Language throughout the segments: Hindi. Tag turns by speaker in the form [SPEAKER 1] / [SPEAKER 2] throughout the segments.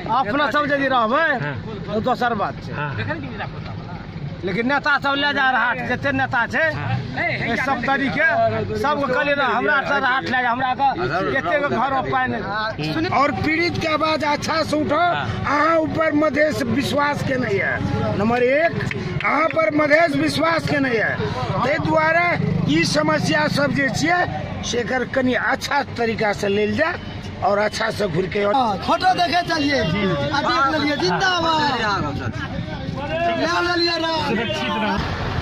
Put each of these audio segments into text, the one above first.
[SPEAKER 1] अपना सब यदि रहबै तो दोसर बात छै, लेकिन नेता सब ले जा रहा है, जते नेता छै सब तरीके सबको कहलिए ना हमरा से हाथ ले जा, हमरा एते घर में पाए नहीं।
[SPEAKER 2] और पीड़ित के आवाज अच्छा से उठो। अहाँ ऊपर मधेश विश्वास के नहीं है, नंबर 1 अहाँ पर मधेश विश्वास के नहीं है, ताहि दुआरे ई समस्या सब जे छियै से एकर कनी अच्छा तरीका से लेल जाए और अच्छा से घुर के
[SPEAKER 1] फोटो देखे चलिए आ देख लेलिए जिंदाबाद ले लिया ना सुरक्षित रहो।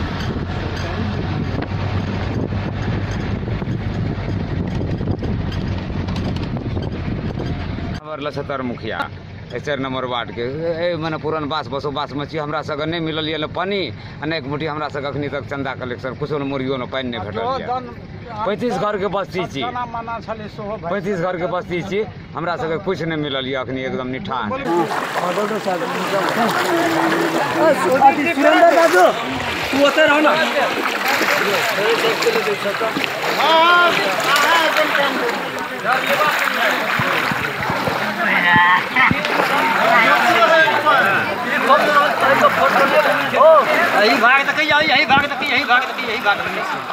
[SPEAKER 3] नंबर 75 मुखिया 4 नंबर वार्ड के मैंने पुरान बास बसो बास मछी हमरा सब नहीं मिलल ये पानी अनेक मुठी हमरा सब अखनी तक चंदा कलेक्शन कुछ मुर्गियों ने पानी नहीं भेटल। 35 घर के बस्ती छी, 35 घर के बस्ती छी, हमरा सब कुछ नहीं मिलल ये अखनी एकदम निठान।
[SPEAKER 1] यही भाग तक यही भाग तक यही भाग तक यही भाग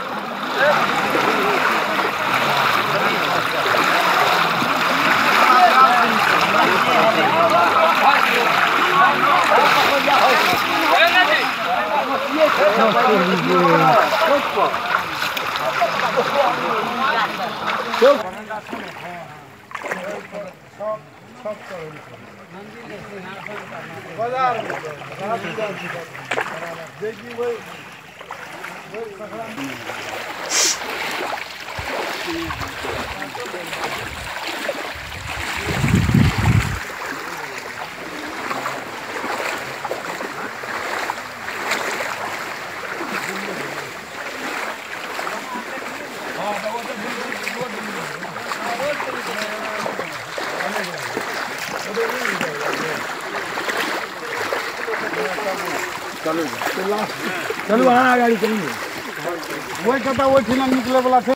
[SPEAKER 1] चलो हाँ गाड़ी चलेंगे वही कहता वही फिल्म निकले वाला थे।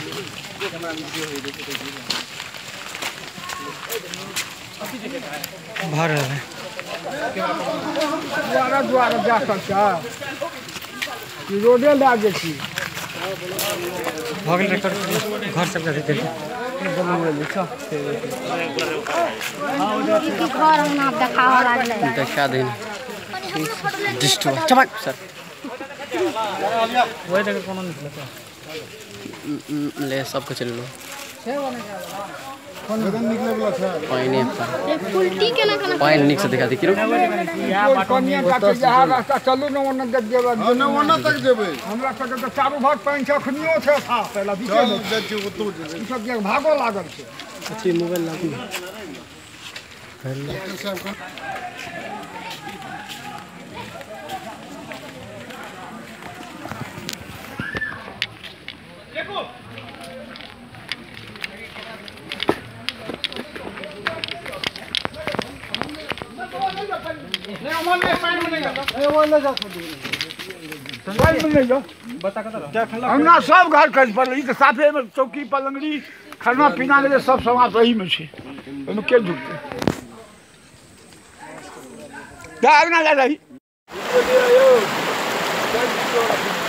[SPEAKER 1] भर है द्वारा जा सकता रोडे ला जाइ छी भगल घर सब का देखा दे चमक सर वही जगह कौन निकला ले सबको चल लो निकले वाला था पानी उल्टी केना केना पानी निक से दिखा दे किरो कनिया का जहां रास्ता चलू न ओना तक जेबे न ओना तक जेबे हमरा सब के चारू भाग पानी छ अखनियो छै था पहला बीचे में ई सब के भागो लागल छै अच्छी मोबाइल लागू
[SPEAKER 2] हमरा सब घर कर पड़ल ई साफे में चौकी पलंगड़ी खाना पीना के सब समाज वही में छै ओमे के झुकते क्या आगना जा रही